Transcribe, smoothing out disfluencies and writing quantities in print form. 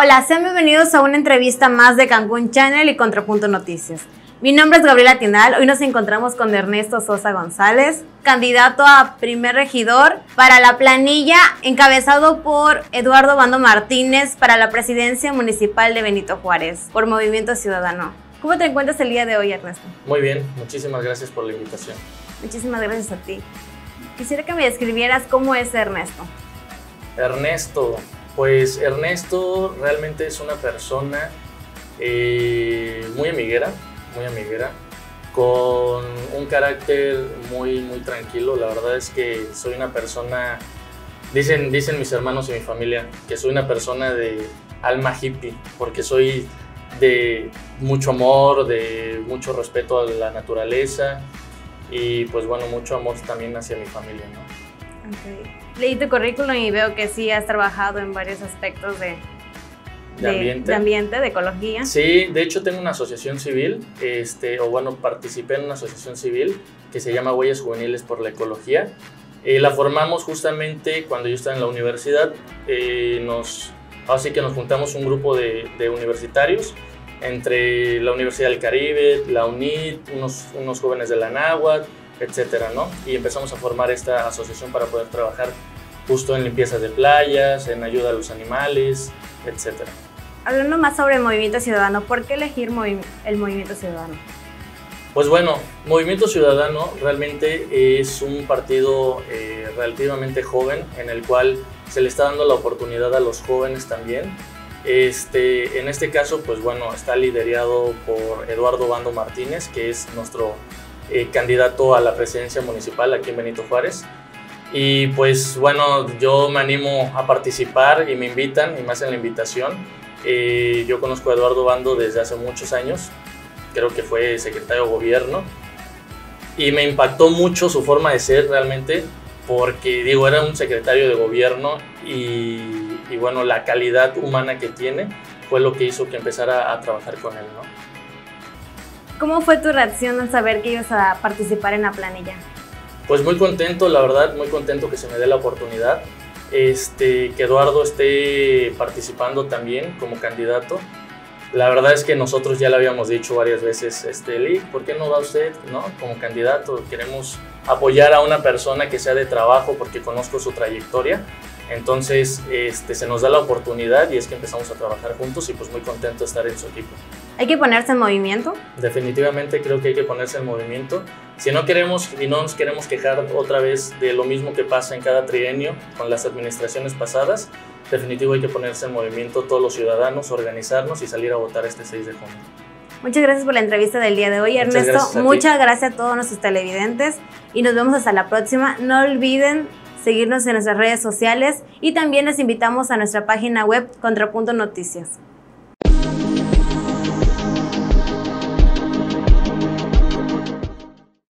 Hola, sean bienvenidos a una entrevista más de Cancún Channel y Contrapunto Noticias. Mi nombre es Gabriela Tinal. Hoy nos encontramos con Ernesto Sosa González, candidato a primer regidor para la planilla encabezado por Eduardo Bando Martínez para la presidencia municipal de Benito Juárez por Movimiento Ciudadano. ¿Cómo te encuentras el día de hoy, Ernesto? Muy bien, muchísimas gracias por la invitación. Muchísimas gracias a ti. Quisiera que me describieras cómo es Ernesto. Ernesto, pues Ernesto realmente es una persona muy amiguera, con un carácter muy tranquilo. La verdad es que soy una persona, dicen mis hermanos y mi familia, que soy una persona de alma hippie, porque soy de mucho amor, de mucho respeto a la naturaleza y pues bueno, mucho amor también hacia mi familia, ¿no? Okay. Leí tu currículum y veo que sí has trabajado en varios aspectos de ambiente, de ecología. Sí, de hecho tengo una asociación civil, participé en una asociación civil que se llama Huellas Juveniles por la Ecología. La formamos justamente cuando yo estaba en la universidad. Así que nos juntamos un grupo de universitarios entre la Universidad del Caribe, la UNIT, unos jóvenes de la Anáhuac, etcétera, ¿no? Y empezamos a formar esta asociación para poder trabajar justo en limpiezas de playas, en ayuda a los animales, etcétera. Hablando más sobre el Movimiento Ciudadano, ¿por qué elegir el Movimiento Ciudadano? Pues bueno, Movimiento Ciudadano realmente es un partido relativamente joven, en el cual se le está dando la oportunidad a los jóvenes también. En este caso, pues bueno, está liderado por Eduardo Bando Martínez, que es nuestro candidato a la presidencia municipal aquí en Benito Juárez. Y pues bueno, yo me animo a participar y me invitan y me hacen la invitación. Yo conozco a Eduardo Bando desde hace muchos años, creo que fue secretario de gobierno, y me impactó mucho su forma de ser realmente, porque digo, era un secretario de gobierno y bueno, la calidad humana que tiene fue lo que hizo que empezara a trabajar con él, ¿no? ¿Cómo fue tu reacción al saber que ibas a participar en la planilla? Pues muy contento, la verdad, muy contento que se me dé la oportunidad, que Eduardo esté participando también como candidato. La verdad es que nosotros ya le habíamos dicho varias veces, Lee, ¿por qué no va usted, no, como candidato? Queremos apoyar a una persona que sea de trabajo porque conozco su trayectoria. Entonces se nos da la oportunidad y es que empezamos a trabajar juntos y pues muy contento de estar en su equipo. ¿Hay que ponerse en movimiento? Definitivamente creo que hay que ponerse en movimiento. Si no queremos y no nos queremos quejar otra vez de lo mismo que pasa en cada trienio con las administraciones pasadas, definitivo hay que ponerse en movimiento todos los ciudadanos, organizarnos y salir a votar este 6 de junio. Muchas gracias por la entrevista del día de hoy, Ernesto. Muchas gracias a todos nuestros televidentes y nos vemos hasta la próxima. No olviden seguirnos en nuestras redes sociales y también les invitamos a nuestra página web Contrapunto Noticias.